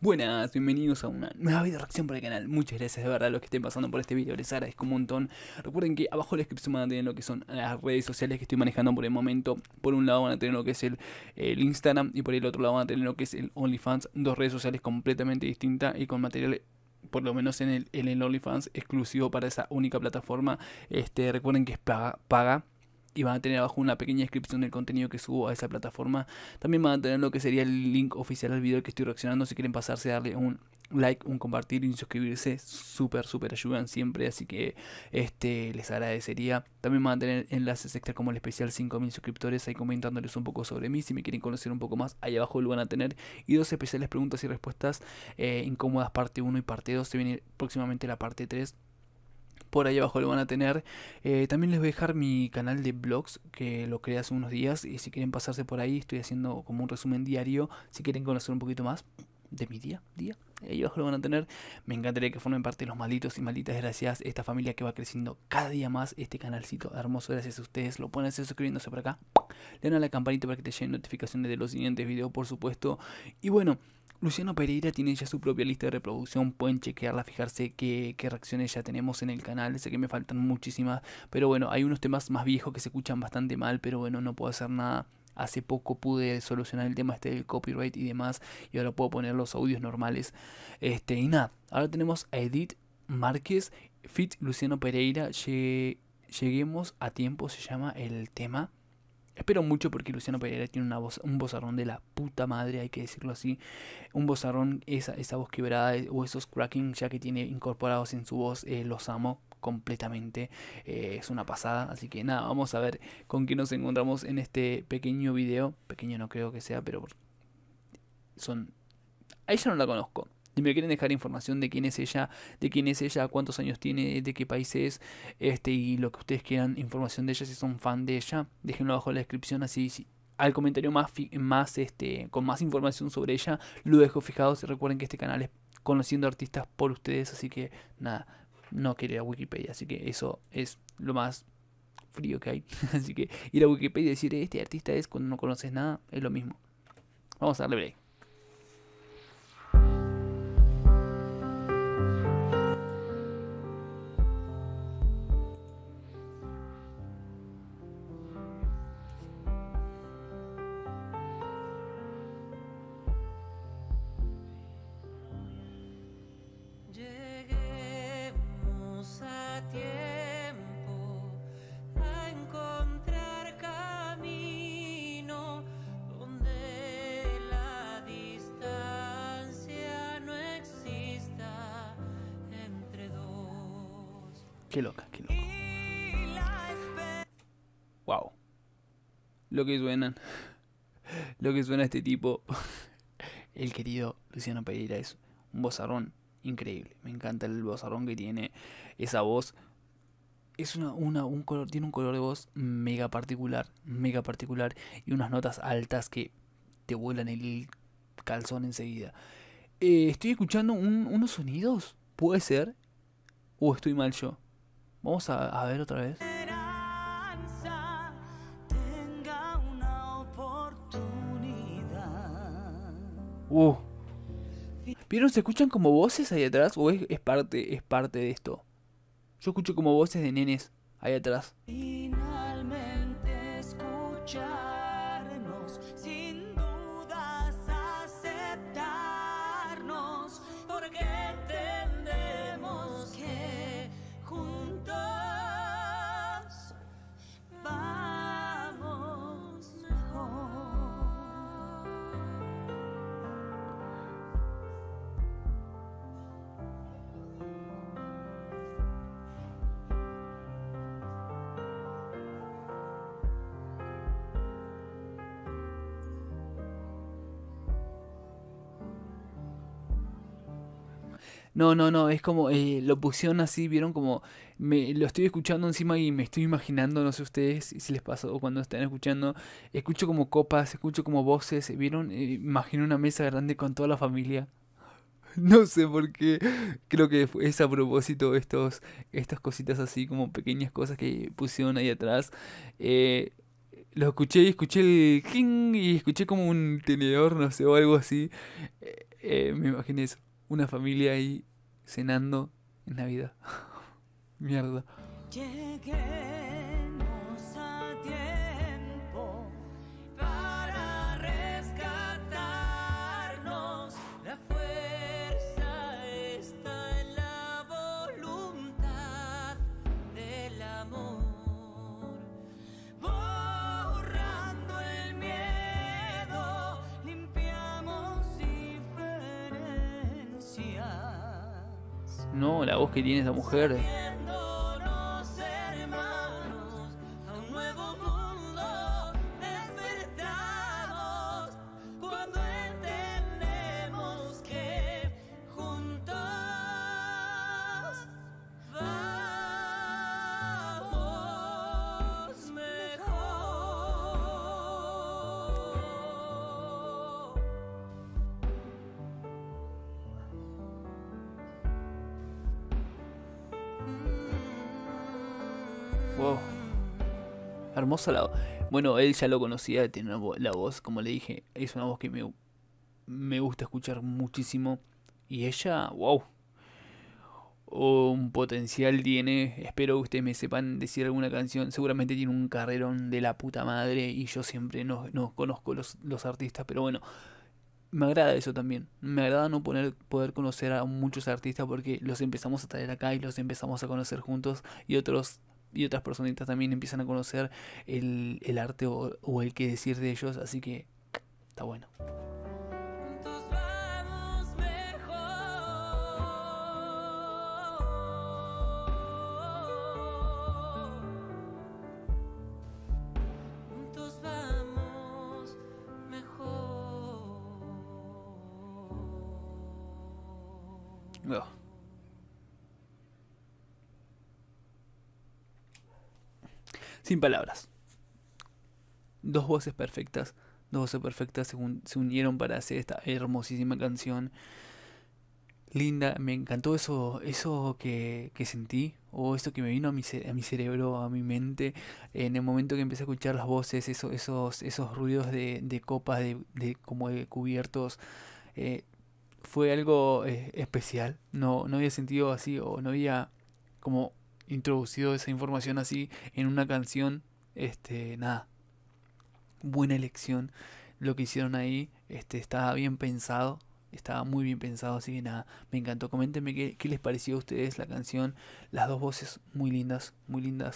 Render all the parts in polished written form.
Buenas, bienvenidos a una nueva video reacción por el canal. Muchas gracias de verdad a los que estén pasando por este video, les agradezco un montón. Recuerden que abajo en la descripción van a tener lo que son las redes sociales que estoy manejando por el momento. Por un lado van a tener lo que es el Instagram y por el otro lado van a tener lo que es el OnlyFans. Dos redes sociales completamente distintas y con material, por lo menos en el OnlyFans, exclusivo para esa única plataforma. Recuerden que es paga. Y van a tener abajo una pequeña descripción del contenido que subo a esa plataforma. También van a tener lo que sería el link oficial al video que estoy reaccionando. Si quieren pasarse, darle un like, un compartir y un suscribirse, súper ayudan siempre, así que les agradecería. También van a tener enlaces extra como el especial 5000 suscriptores, ahí comentándoles un poco sobre mí. Si me quieren conocer un poco más, ahí abajo lo van a tener. Y dos especiales preguntas y respuestas incómodas, parte 1 y parte 2. Se viene próximamente la parte 3. Por ahí abajo lo van a tener. También les voy a dejar mi canal de vlogs, que lo creé hace unos días. Y si quieren pasarse por ahí, estoy haciendo como un resumen diario. Si quieren conocer un poquito más de mi día. Ahí abajo lo van a tener. Me encantaría que formen parte de los malditos y malditas gracias. Esta familia que va creciendo cada día más. Este canalcito hermoso, gracias a ustedes. Lo pueden hacer suscribiéndose por acá. Le dan a la campanita para que te lleguen notificaciones de los siguientes videos, por supuesto. Y bueno, Luciano Pereira tiene ya su propia lista de reproducción, pueden chequearla, fijarse qué reacciones ya tenemos en el canal. Sé que me faltan muchísimas, pero bueno, hay unos temas más viejos que se escuchan bastante mal, pero bueno, no puedo hacer nada. Hace poco pude solucionar el tema del copyright y demás, y ahora puedo poner los audios normales. Y nada, ahora tenemos a Edith Márquez, feat. Luciano Pereira, lleguemos a tiempo, se llama el tema. Espero mucho porque Luciano Pereira tiene un vozarrón de la puta madre, hay que decirlo así. Un vozarrón, esa voz quebrada o esos cracking ya que tiene incorporados en su voz, los amo completamente. Es una pasada, así que nada, vamos a ver con qué nos encontramos en este pequeño video. Pequeño no creo que sea, pero a ella no la conozco. Si me quieren dejar información de quién es ella, cuántos años tiene, de qué país es, y lo que ustedes quieran, información de ella, si son fan de ella, déjenlo abajo en la descripción, así al comentario con más información sobre ella, lo dejo fijado. Recuerden que este canal es conociendo artistas por ustedes, así que nada, no quiero ir a Wikipedia, así que eso es lo más frío que hay. Así que ir a Wikipedia y decir este artista es cuando no conoces nada, es lo mismo. Vamos a darle break. Lleguemos a tiempo a encontrar camino donde la distancia no exista entre dos. Qué loca, qué loco. Wow. Lo que suena este tipo. El querido Luciano Pereira es un vozarrón increíble. Me encanta el vozarrón que tiene. Esa voz es un color, tiene un color de voz mega particular. Y unas notas altas que te vuelan el calzón enseguida. Estoy escuchando unos sonidos. ¿Puede ser? ¿O estoy mal yo? Vamos a ver otra vez. ¿Vieron? ¿Se escuchan como voces ahí atrás? ¿O es parte de esto? Yo escucho como voces de nenes ahí atrás. Finalmente escucharnos, sin dudas aceptarnos, porque entendemos que juntos vamos mejor. No, es como lo pusieron así, vieron como lo estoy escuchando encima y me estoy imaginando, no sé ustedes si les pasa o cuando están escuchando, escucho como copas, escucho como voces, vieron, imagino una mesa grande con toda la familia. No sé por qué, creo que es a propósito estas cositas así como pequeñas cosas que pusieron ahí atrás. Lo escuché y escuché el cling y escuché como un tenedor, no sé, o algo así. Me imaginé eso. Una familia ahí cenando en Navidad. Mierda. Lleguemos a tiempo para rescatarnos. La fuerza está en la voluntad del amor. Borrando el miedo, limpiamos diferencias. No, la voz que tiene esa mujer. Haciéndonos hermanos a un nuevo mundo, despertamos cuando entendemos que juntos vamos mejor. Wow. Hermosa la voz. Bueno, él ya lo conocía, tiene la voz, como le dije, es una voz que me gusta escuchar muchísimo. Y ella, wow, un potencial tiene. Espero que ustedes me sepan decir alguna canción. Seguramente tiene un carrerón de la puta madre y yo siempre no conozco los artistas, pero bueno, me agrada eso también. Me agrada no poder conocer a muchos artistas porque los empezamos a traer acá y los empezamos a conocer juntos y otras personitas también empiezan a conocer el arte o el qué decir de ellos, así que está bueno. Juntos vamos mejor. Juntos vamos mejor. Oh. Sin palabras. Dos voces perfectas se unieron para hacer esta hermosísima canción. Linda, me encantó eso que sentí, o eso que me vino a mi cerebro, a mi mente, en el momento que empecé a escuchar las voces, esos ruidos de copas, como de cubiertos. Fue algo especial. No había sentido así, o no había como introducido esa información así en una canción. Nada, buena elección. Lo que hicieron ahí, estaba bien pensado. Estaba muy bien pensado, así que nada, me encantó. Coméntenme qué les pareció a ustedes la canción. Las dos voces muy lindas, muy lindas.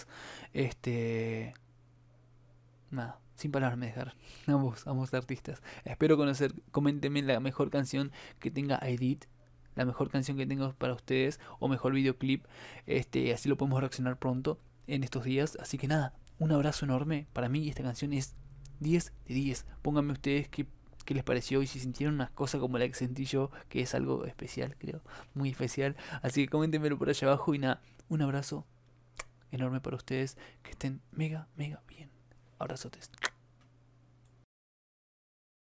Nada, sin palabras me dejaron. Ambos artistas. Espero conocer, coméntenme la mejor canción que tenga Edit. La mejor canción que tengo para ustedes. O mejor videoclip. Así lo podemos reaccionar pronto en estos días. Así que nada, un abrazo enorme. Para mí esta canción es 10 de 10. Pónganme ustedes qué les pareció y si sintieron una cosa como la que sentí yo, que es algo especial, creo, muy especial. Así que coméntenmelo por allá abajo y nada, un abrazo enorme para ustedes, que estén mega bien. Abrazotes.